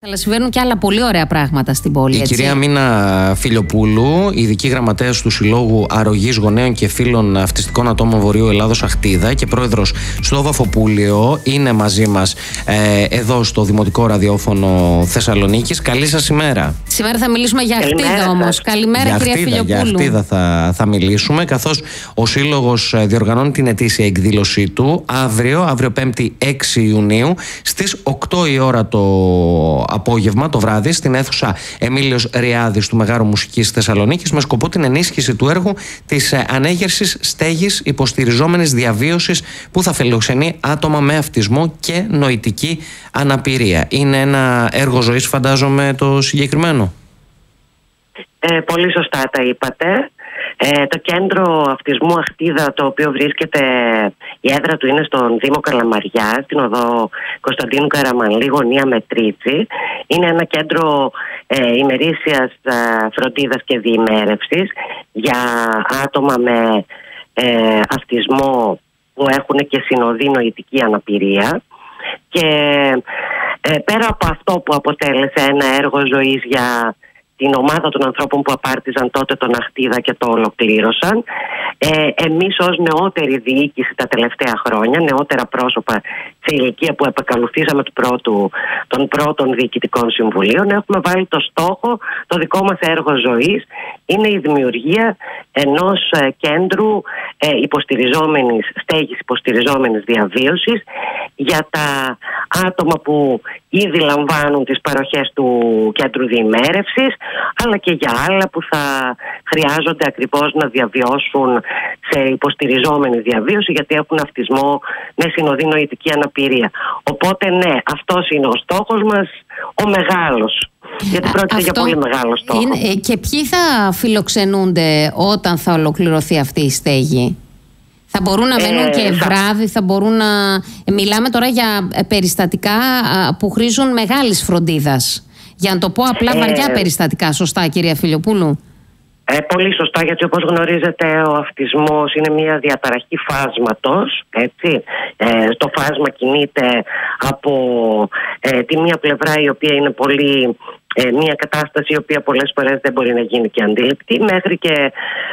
Αλλά συμβαίνουν και άλλα πολύ ωραία πράγματα στην πόλη. Η κυρία Μίνα Φιλιοπούλου, ειδική γραμματέας του Συλλόγου Αρρωγής Γονέων και Φίλων Αυτιστικών Ατόμων Βορείου Ελλάδος Αχτίδα και πρόεδρος στο Βαφοπούλιο, είναι μαζί μας εδώ στο Δημοτικό Ραδιόφωνο Θεσσαλονίκης. Καλή σας ημέρα. Σήμερα θα μιλήσουμε για Αχτίδα όμως. Καλημέρα, κυρία Φιλιοπούλου. Για Αχτίδα θα μιλήσουμε, καθώς ο Σύλλογος διοργανώνει την ετήσια εκδήλωσή του αύριο 5η 6 Ιουνίου στις 8 η ώρα το απόγευμα, το βράδυ, στην αίθουσα Εμίλιος Ριάδης του Μεγάρου Μουσικής Θεσσαλονίκης, με σκοπό την ενίσχυση του έργου της ανέγερσης στέγης υποστηριζόμενης διαβίωσης που θα φιλοξενεί άτομα με αυτισμό και νοητική αναπηρία. Είναι ένα έργο ζωής, φαντάζομαι, το συγκεκριμένο. Πολύ σωστά τα είπατε. Το κέντρο αυτισμού Αχτίδα, το οποίο βρίσκεται, η έδρα του είναι στον Δήμο Καλαμαριά, στην οδό Κωνσταντίνου Καραμανλή, γωνία Μετρίτσι. Είναι ένα κέντρο ημερήσιας φροντίδας και διημέρευσης για άτομα με αυτισμό που έχουν και συνοδή νοητική αναπηρία. Και πέρα από αυτό που αποτέλεσε ένα έργο ζωής για την ομάδα των ανθρώπων που απάρτιζαν τότε τον Αχτίδα και το ολοκλήρωσαν, εμείς ως νεότερη διοίκηση τα τελευταία χρόνια, νεότερα πρόσωπα σε ηλικία που επακολουθήσαμε των πρώτων διοικητικών συμβουλίων, έχουμε βάλει το στόχο, το δικό μας έργο ζωής είναι η δημιουργία ενός κέντρου στέγης υποστηριζόμενης διαβίωσης για τα άτομα που ήδη λαμβάνουν τις παροχές του κέντρου διημέρευσης, αλλά και για άλλα που θα χρειάζονται ακριβώς να διαβιώσουν σε υποστηριζόμενη διαβίωση, γιατί έχουν αυτισμό με συνοδή νοητική αναπηρία. Οπότε ναι, αυτός είναι ο στόχος μας, ο μεγάλος. Γιατί πρόκειται για πολύ μεγάλο στόχο. Και ποιοι θα φιλοξενούνται όταν θα ολοκληρωθεί αυτή η στέγη? Θα μπορούν να μένουν και βράδυ, θα μπορούν να... Μιλάμε τώρα για περιστατικά που χρήζουν μεγάλης φροντίδας. Για να το πω απλά, βαριά περιστατικά, σωστά, κυρία Φιλιοπούλου? Πολύ σωστά, γιατί όπως γνωρίζετε ο αυτισμός είναι μια διαταραχή φάσματος, έτσι. Το φάσμα κινείται από τη μία πλευρά, η οποία είναι πολύ... μια κατάσταση η οποία πολλές φορές δεν μπορεί να γίνει και αντίληπτη, μέχρι και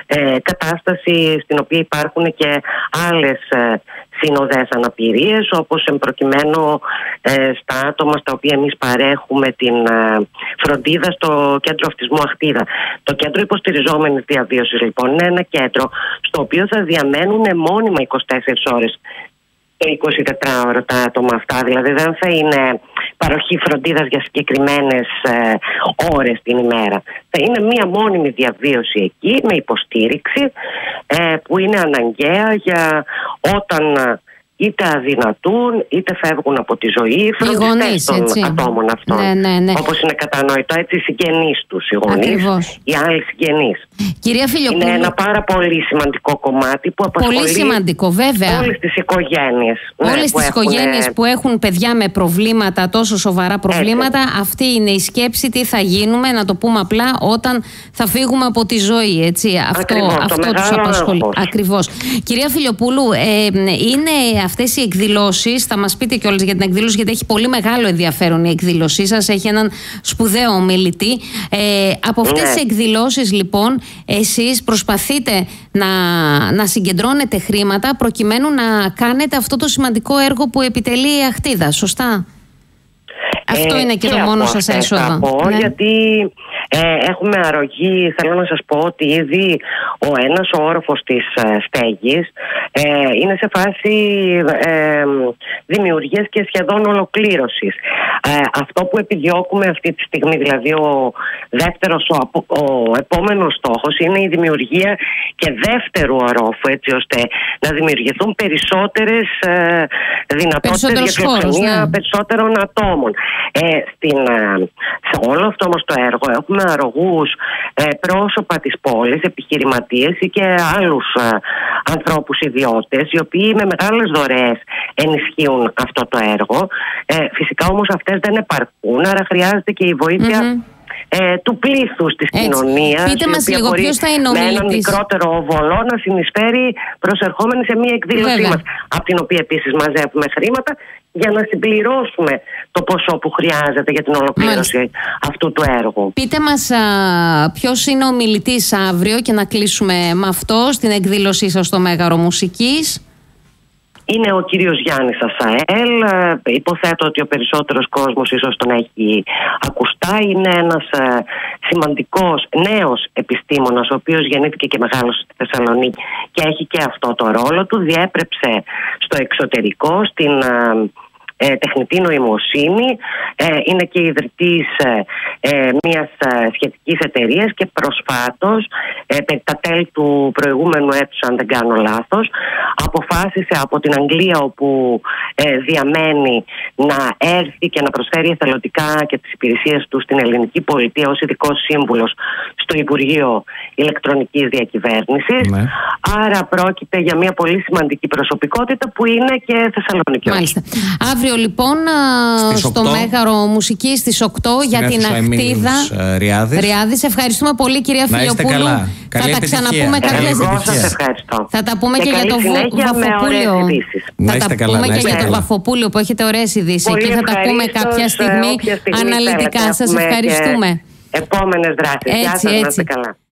κατάσταση στην οποία υπάρχουν και άλλες συνοδές αναπηρίες, όπως προκειμένου στα άτομα στα οποία εμείς παρέχουμε την φροντίδα στο κέντρο αυτισμού Αχτίδα. Το κέντρο υποστηριζόμενης διαβίωσης λοιπόν είναι ένα κέντρο στο οποίο θα διαμένουν μόνιμα 24 ώρες το 24ωρο τα άτομα αυτά, δηλαδή δεν θα είναι παροχή φροντίδας για συγκεκριμένες ώρες την ημέρα. Θα είναι μία μόνιμη διαβίωση εκεί με υποστήριξη που είναι αναγκαία για όταν είτε αδυνατούν είτε φεύγουν από τη ζωή φροντιστές των ατόμων αυτών. Ναι. Όπως είναι κατανοητό, έτσι οι συγγενείς τους, οι γονείς, οι άλλοι συγγενείς. Κυρία Φιλιοπούλου, είναι ένα πάρα πολύ σημαντικό κομμάτι που απασχολεί όλες τις οικογένειες. Όλες τις οικογένειες που έχουν παιδιά με προβλήματα, τόσο σοβαρά προβλήματα, αυτή είναι η σκέψη, τι θα γίνουμε, να το πούμε απλά, όταν θα φύγουμε από τη ζωή. Έτσι. Αυτό τους απασχολεί. Ακριβώς. Κυρία Φιλιοπούλου, είναι αυτές οι εκδηλώσεις, θα μας πείτε κιόλας για την εκδήλωση, γιατί έχει πολύ μεγάλο ενδιαφέρον η εκδήλωσή σας, έχει έναν σπουδαίο ομιλητή. Από αυτές τις εκδηλώσεις λοιπόν, εσείς προσπαθείτε να συγκεντρώνετε χρήματα προκειμένου να κάνετε αυτό το σημαντικό έργο που επιτελεί η Αχτίδα, σωστά? Αυτό είναι και το μόνο σας έσοδο. Γιατί έχουμε αρρωγή, θέλω να σας πω ότι ήδη ο ένας όροφος της στέγης είναι σε φάση δημιουργίας και σχεδόν ολοκλήρωσης. Αυτό που επιδιώκουμε αυτή τη στιγμή, δηλαδή ο επόμενος στόχος, είναι η δημιουργία και δεύτερου ορόφου, έτσι ώστε να δημιουργηθούν περισσότερες δυνατότητες για φιλοξενία περισσότερων ατόμων. Σε όλο αυτό όμως το έργο έχουμε αρρωγούς πρόσωπα της πόλης, επιχειρηματίες ή και άλλους ανθρώπους ιδιώτες, οι οποίοι με μεγάλες δωρεές ενισχύουν αυτό το έργο. Φυσικά όμως αυτές δεν επαρκούν, άρα χρειάζεται και η βοήθεια του πλήθους της κοινωνίας. Πείτε μας λίγο ποιος θα είναι ο με έναν μιλητής. μικρότερο οβολό να συνεισφέρει προσερχόμενοι σε μια εκδήλωσή μας, από την οποία επίσης μαζεύουμε χρήματα για να συμπληρώσουμε το ποσό που χρειάζεται για την ολοκλήρωση αυτού του έργου. Πείτε μας ποιος είναι ο μιλητής αύριο και να κλείσουμε με αυτό στην εκδήλωσή σας στο Μέγαρο Μουσικής. Είναι ο κύριος Γιάννης Ασαέλ. Υποθέτω ότι ο περισσότερος κόσμος ίσως τον έχει ακουστά. Είναι ένας σημαντικός νέος επιστήμονας, ο οποίος γεννήθηκε και μεγάλωσε στη Θεσσαλονίκη και έχει και αυτό το ρόλο του. Διέπρεψε στο εξωτερικό, στην τεχνητή νοημοσύνη, είναι και ιδρυτής μιας σχετικής εταιρείας και προσφάτως, περί τα τέλη του προηγούμενου έτους αν δεν κάνω λάθος, αποφάσισε από την Αγγλία όπου διαμένει να έρθει και να προσφέρει εθελοντικά και τις υπηρεσίες του στην ελληνική πολιτεία ως ειδικός σύμβουλος στο Υπουργείο Ηλεκτρονικής Διακυβέρνησης. Ναι. Άρα πρόκειται για μια πολύ σημαντική προσωπικότητα που είναι και Θεσσαλονικιός. Μάλιστα. Αύριο λοιπόν στο Μέγαρο Μουσικής στις 8 για την ακτίδα Ριάδης. Ευχαριστούμε πολύ κυρία Φιλιοπούλου. Θα τα ξαναπούμε κάποια στιγμή. Θα τα πούμε και για το Βαφοπούλιο. Θα τα πούμε και για το Βαφοπούλιο που έχετε ωραίες ειδήσεις. Εκεί θα τα πούμε κάποια στιγμή αναλυτικά. Σας ευχαριστούμε. Επόμενες δράσεις. Γεια σας, να είστε καλά.